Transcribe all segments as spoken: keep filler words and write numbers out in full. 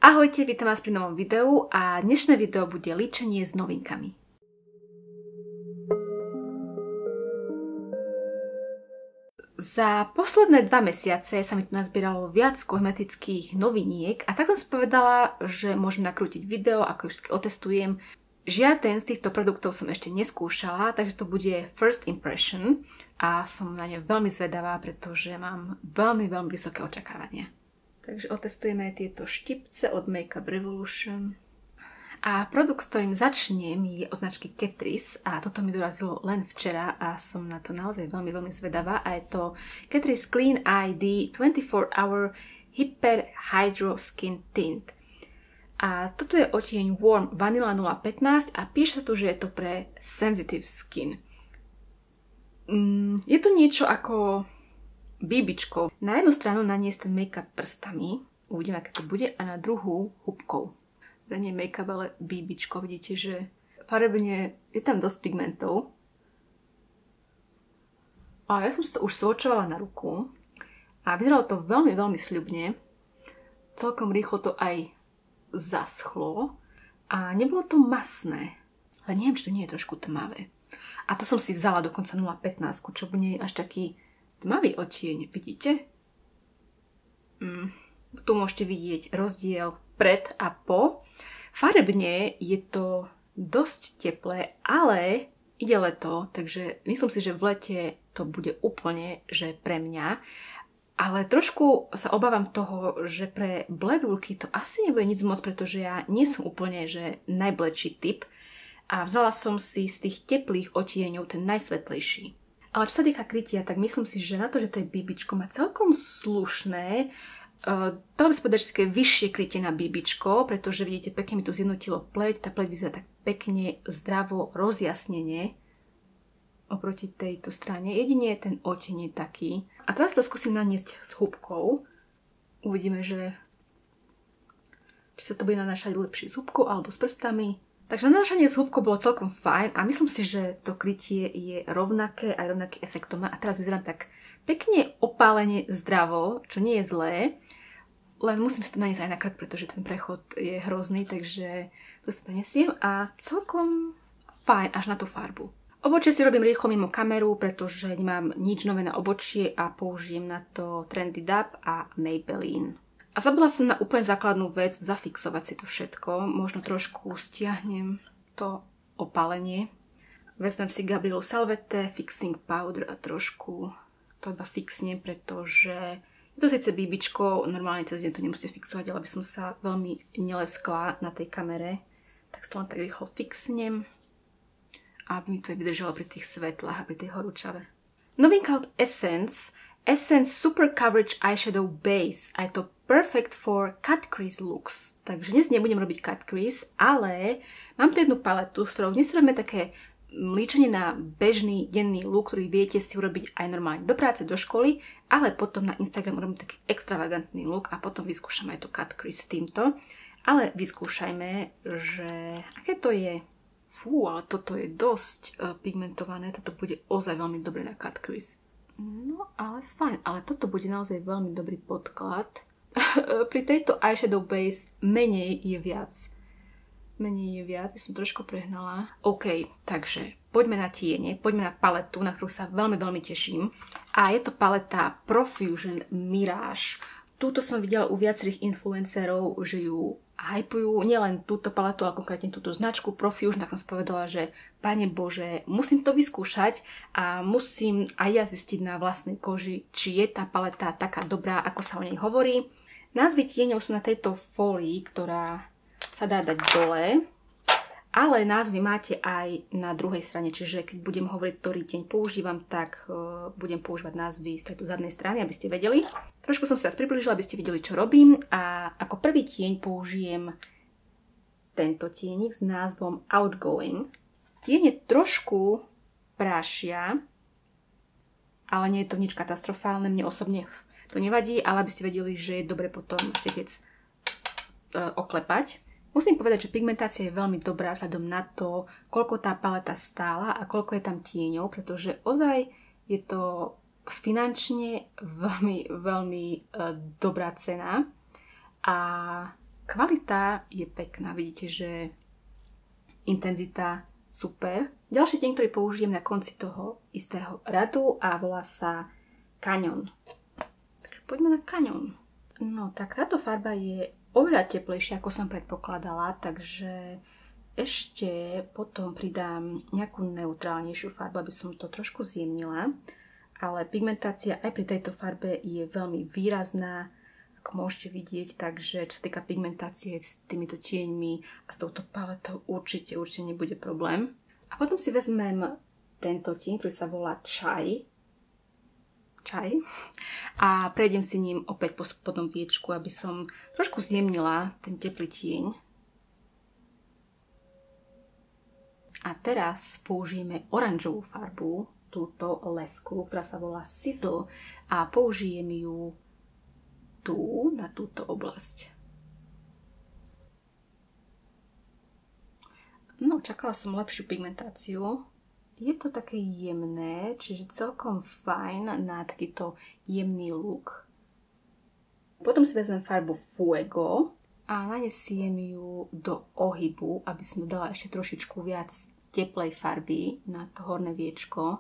Ahojte, vítam vás pri novom videu a dnešné video bude líčenie s novinkami. Za posledné dva mesiace sa mi tu nazbieralo viac kozmetických noviniek a tak som si povedala, že môžem nakrútiť video, ako ich všetky otestujem. Žiaden z týchto produktov som ešte neskúšala, takže to bude first impression a som na ne veľmi zvedavá, pretože mám veľmi, veľmi vysoké očakávania. Takže otestujeme tieto štipce od Makeup Revolution. A produkt, s ktorým začnem, je od značky Catrice a toto mi dorazilo len včera a som na to naozaj veľmi, veľmi zvedavá. A je to Catrice Clean I D twenty-four hour Hyper Hydro Skin Tint. A toto je odtieň Warm Vanilla nula pätnásť a píše sa tu, že je to pre sensitive skin. Mm, je to niečo ako bíbičkou. Na jednu stranu naniesť ten make-up prstami, uvidíme, aké to bude, a na druhú húbkou. To nie make-up, ale bíbičko. Vidíte, že farebne je tam dosť pigmentov. A ja som si to už swatchovala na ruku a vyzeralo to veľmi, veľmi sľubne. Celkom rýchlo to aj zaschlo a nebolo to masné. Ale neviem, či to nie je trošku tmavé. A to som si vzala dokonca nula pätnásť, čo nie je až taký tmavý odtieň, vidíte? Mm, tu môžete vidieť rozdiel pred a po. Farebne je to dosť teplé, ale ide leto, takže myslím si, že v lete to bude úplne, že pre mňa. Ale trošku sa obávam toho, že pre bledulky to asi nebude nič moc, pretože ja nie som úplne, že najbledší typ. A vzala som si z tých teplých odtieňov ten najsvetlejší. Ale čo sa týka krytia, tak myslím si, že na to, že to je bíbičko, má celkom slušné, uh, dalo by sa povedať, že také vyššie krytie na bíbičko, pretože vidíte, pekne mi tu zjednotilo pleť, tá pleť vyzerá tak pekne, zdravo, rozjasnenie oproti tejto strane. Jedine ten odtieň je taký. A teraz to skúsim naniesť s húbkou. Uvidíme, že či sa to bude nanášať lepšie s húbkou alebo s prstami. Takže nanášanie s húbkou bolo celkom fajn a myslím si, že to krytie je rovnaké a rovnaký efekt to má. A teraz vyzerám tak pekne opálene zdravo, čo nie je zlé. Len musím si to naniesť aj na krk, pretože ten prechod je hrozný, takže to si to nesiem a celkom fajn až na tú farbu. Obočie si robím rýchlo mimo kameru, pretože nemám nič nové na obočie a použijem na to Trendy Dab a Maybelline. A zabudla som na úplne základnú vec, zafixovať si to všetko. Možno trošku stiahnem to opálenie. Vezmem si Gabrielu Salvete, Fixing Powder a trošku to iba fixnem, pretože je to síce bíbičko, normálne cez deň to nemusíte fixovať, ale by som sa veľmi neleskla na tej kamere. Tak to len tak rýchlo fixnem, aby mi to aj vydržalo pri tých svetlách a pri tej horúčave. Novinka od Essence. Essence Super Coverage Eyeshadow Base a je to perfect for cut crease looks. Takže dnes nebudem robiť cut crease, ale mám tu jednu paletu, s ktorou dnes robíme také líčenie na bežný denný look, ktorý viete si urobiť aj normálne do práce, do školy, ale potom na Instagram urobím taký extravagantný look a potom vyskúšame aj to cut crease s týmto. Ale vyskúšajme, že aké to je. Fú, ale toto je dosť uh, pigmentované, toto bude ozaj veľmi dobre na cut crease. No, ale fajn. Ale toto bude naozaj veľmi dobrý podklad. Pri tejto eyeshadow base menej je viac. Menej je viac. Ja som trošku prehnala. OK, takže poďme na tiene. Poďme na paletu, na ktorú sa veľmi, veľmi teším. A je to paleta Profusion Mirage. Túto som videla u viacerých influencerov, že ju hypujú, nielen túto paletu, ale konkrétne túto značku Profusion, tak som si povedala, že Pane Bože, musím to vyskúšať a musím aj ja zistiť na vlastnej koži, či je tá paleta taká dobrá, ako sa o nej hovorí. Názvy tieňov sú na tejto fólii, ktorá sa dá dať dole, ale názvy máte aj na druhej strane, čiže keď budem hovoriť, ktorý tieň používam, tak uh, budem používať názvy z tejto zadnej strany, aby ste vedeli. Trošku som sa vás priblížila, aby ste videli, čo robím, a ako prvý tieň použijem tento tienik s názvom Outgoing. Tiene trošku prášia, ale nie je to nič katastrofálne, mne osobne to nevadí, ale aby ste vedeli, že je dobre potom štetec uh, oklepať. Musím povedať, že pigmentácia je veľmi dobrá vzhľadom na to, koľko tá paleta stála a koľko je tam tieňov, pretože ozaj je to finančne veľmi, veľmi uh, dobrá cena a kvalita je pekná. Vidíte, že intenzita super. Ďalší deň, ktorý použijem na konci toho istého radu a volá sa Canyon. Takže poďme na Canyon. No tak táto farba je oveľa teplejšia, ako som predpokladala, takže ešte potom pridám nejakú neutrálnejšiu farbu, aby som to trošku zjemnila. Ale pigmentácia aj pri tejto farbe je veľmi výrazná, ako môžete vidieť, takže čo sa týka pigmentácie s týmito tieňmi a s touto paletou určite, určite nebude problém. A potom si vezmem tento tieň, ktorý sa volá Chai. Chai. A prejdem si ním opäť po spodnom viečku, aby som trošku zjemnila ten teplý tieň. A teraz použijeme oranžovú farbu, túto lesku, ktorá sa volá Sizzle, a použijem ju tu, na túto oblasť. No, čakala som lepšiu pigmentáciu. Je to také jemné, čiže celkom fajn na takýto jemný look. Potom si vezmem farbu Fuego a nanesiem ju do ohybu, aby som dala ešte trošičku viac teplej farby na to horné viečko.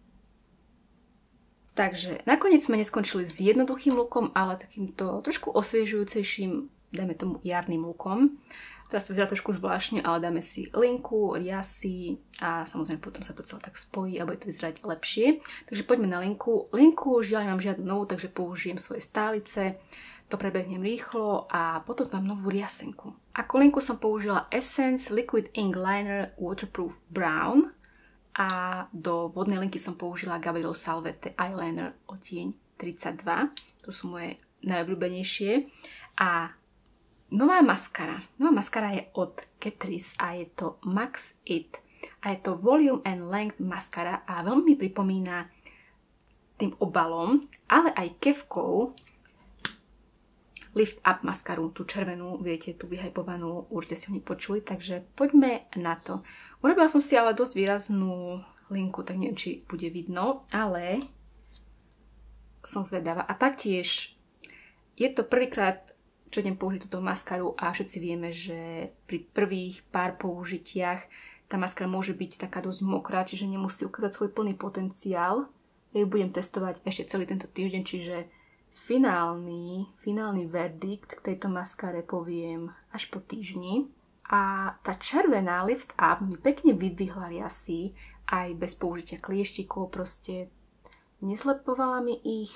Takže nakoniec sme neskončili s jednoduchým lookom, ale takýmto trošku osviežujúcejším, dajme tomu jarným lookom. Teraz to vyzerá trošku zvláštne, ale dáme si linku, riasy a samozrejme potom sa to celé tak spojí a bude to vyzerať lepšie. Takže poďme na linku. Linku žiaľ nemám žiadnu novú, takže použijem svoje stálice. To prebehnem rýchlo a potom mám novú riasenku. Ako linku som použila Essence Liquid Ink Liner Waterproof Brown. A do vodnej linky som použila Gabriel Salvete Eyeliner odtieň tridsaťdva. To sú moje najobľúbenejšie. A nová maskara. Nová maskara je od Catrice a je to Max It. A je to Volume and Length maskara a veľmi mi pripomína tým obalom, ale aj kefkou Lift Up maskaru, tú červenú, viete, tú vyhypovanú, určite si ho nepočuli, takže poďme na to. Urobila som si ale dosť výraznú linku, tak neviem, či bude vidno, ale som zvedavá. A taktiež je to prvýkrát, čo idem použiť túto maskaru a všetci vieme, že pri prvých pár použitiach tá maskara môže byť taká dosť mokrá, čiže nemusí ukázať svoj plný potenciál. Ja ju budem testovať ešte celý tento týždeň, čiže Finálny, finálny verdikt k tejto maskare poviem až po týždni. A tá červená Lift Up mi pekne vydvihla riasy, aj bez použitia klieštikov, proste neslepovala mi ich.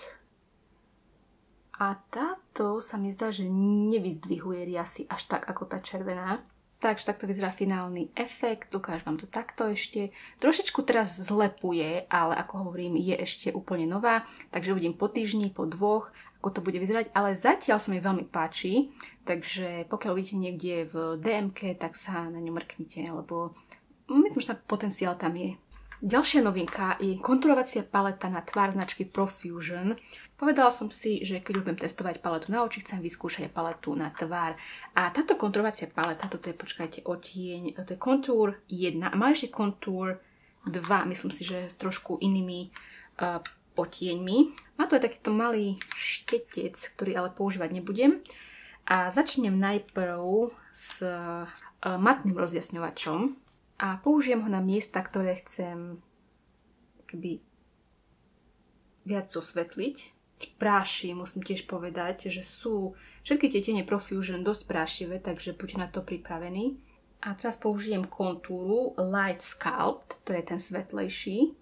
A táto sa mi zdá, že nevyzdvihuje riasy až tak ako tá červená. Takže takto vyzerá finálny efekt, ukážem vám to takto ešte. Trošičku teraz zlepuje, ale ako hovorím, je ešte úplne nová, takže uvidím po týždni, po dvoch, ako to bude vyzerať, ale zatiaľ sa mi veľmi páči, takže pokiaľ vidíte niekde v dé emke, tak sa na ňu mrknite, lebo myslím, že potenciál tam je. Ďalšia novinka je konturovacia paleta na tvár značky Profusion. Povedala som si, že keď už budem testovať paletu na oči, chcem vyskúšať aj paletu na tvár. A táto konturovacia paleta, toto je, počkajte, odtieň, to je Contour jeden a má ešte Contour dva, myslím si, že s trošku inými uh, odtieňmi. Má tu aj takýto malý štetec, ktorý ale používať nebudem. A začnem najprv s uh, matným rozjasňovačom. A použijem ho na miesta, ktoré chcem keby viac osvetliť. Práši, musím tiež povedať, že sú všetky tie tiene Profusion dosť prášivé, takže buďte na to pripravení. A teraz použijem kontúru Light Sculpt, to je ten svetlejší.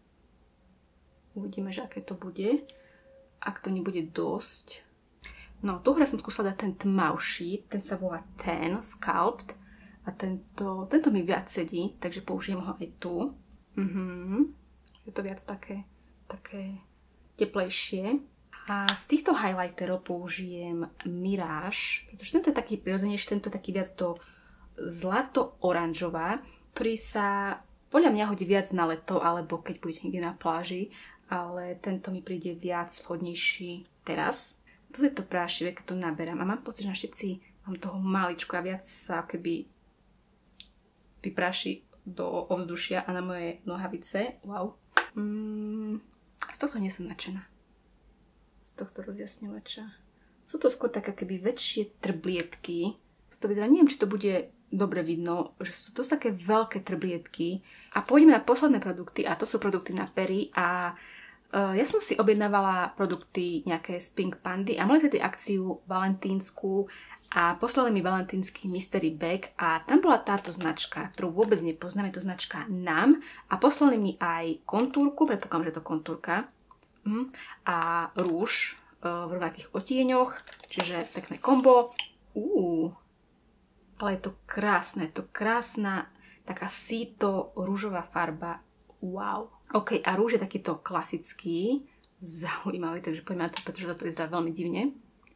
Uvidíme, že aké to bude. Ak to nebude dosť. No, tu hore som skúsala dať ten tmavší, ten sa volá Tan Sculpt. A tento, tento mi viac sedí, takže použijem ho aj tu. Mhm. Je to viac také, také teplejšie. A z týchto highlighterov použijem Mirage, pretože tento je taký prirodzenejší, tento je taký viac do zlato-oranžová, ktorý sa podľa mňa hodí viac na leto, alebo keď budete niekde na pláži, ale tento mi príde viac vhodnejší teraz. To je to prášivé, keď to naberám a mám pocit, že na všetci mám toho maličko a viac sa keby vypráši do ovzdušia a na moje nohavice. Wow. Mm, z tohto nie som nadšená. Z tohto rozjasňovača. Sú to skôr také keby väčšie trblietky. To vyzerá, neviem, či to bude dobre vidno, že sú to také veľké trblietky. A pôjdeme na posledné produkty a to sú produkty na pery a uh, ja som si objednávala produkty nejaké z Pink Pandy a mali tedy akciu valentínsku a poslali mi valentínsky mystery bag a tam bola táto značka, ktorú vôbec nepoznám, je to značka Nam a poslali mi aj kontúrku, predpokladám, že je to kontúrka mm, a rúž uh, v rovnakých odtieňoch, čiže pekné kombo. Uú, ale je to krásne, je to krásna taká síto rúžová farba. Wow. OK, a rúž je takýto klasický, zaujímavý, takže poďme na to, pretože to vyzerá veľmi divne.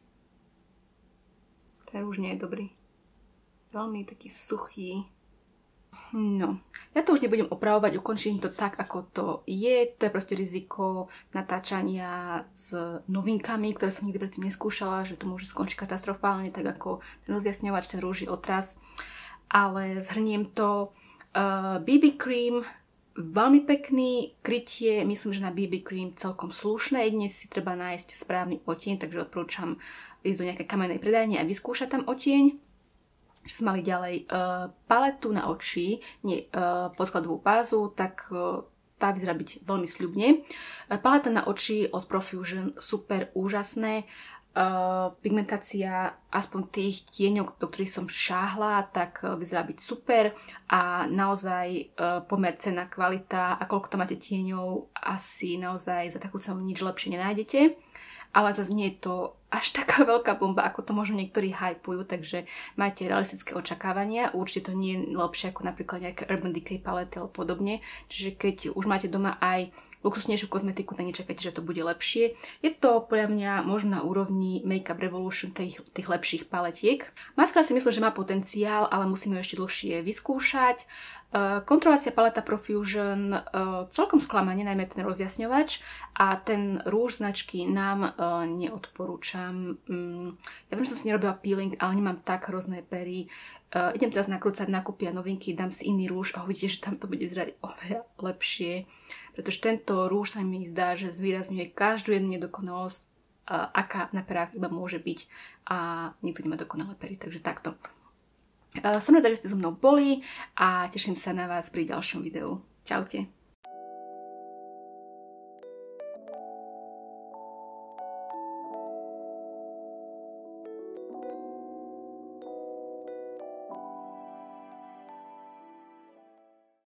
Ten rúž nie je dobrý. Veľmi taký suchý. No, ja to už nebudem opravovať, ukončím to tak, ako to je. To je proste riziko natáčania s novinkami, ktoré som nikdy predtým neskúšala, že to môže skončiť katastrofálne, tak ako ten rozjasňovač, ten rúží otras. Ale zhrniem to. Uh, bé bé cream, veľmi pekný, krytie, myslím, že na bé bé cream celkom slušné. Dnes si treba nájsť správny odtieň, takže odporúčam ísť do nejakej kamennej predajne a vyskúšať tam odtieň. Čo sme mali ďalej, uh, paletu na oči, nie uh, podkladovú bázu, tak uh, tá vyzerá byť veľmi sľubne. Uh, paleta na oči od Profusion, super, úžasné. Uh, pigmentácia aspoň tých tieňov, do ktorých som šáhla, tak uh, vyzerá byť super a naozaj uh, pomer cena, kvalita a koľko tam máte tieňov, asi naozaj za takú cenu nič lepšie nenájdete. Ale zase nie je to až taká veľká bomba, ako to možno niektorí hypujú, takže majte realistické očakávania. Určite to nie je lepšie ako napríklad nejaké Urban Decay palety alebo podobne. Čiže keď už máte doma aj luxusnejšiu kozmetiku, tak nečakajte, že to bude lepšie. Je to podľa mňa možno na úrovni Makeup Revolution tých, tých lepších paletiek. Maskara si myslím, že má potenciál, ale musíme ju ešte dlhšie vyskúšať. Uh, kontrolovacia paleta Profusion uh, celkom sklamanie, najmä ten rozjasňovač a ten rúž značky Nam uh, neodporúčam. Um, ja viem, že som si nerobila peeling, ale nemám tak hrozné pery. Uh, idem teraz nakrúcať nákupy a novinky, dám si iný rúž a uvidíte, že tam to bude vyzerať oveľa lepšie. Pretože tento rúž sa mi zdá, že zvýrazňuje každú jednu nedokonalosť, uh, aká na perách iba môže byť a nikto nemá dokonalé pery, takže takto. Uh, som rada, že ste so mnou boli a teším sa na vás pri ďalšom videu. Čaute.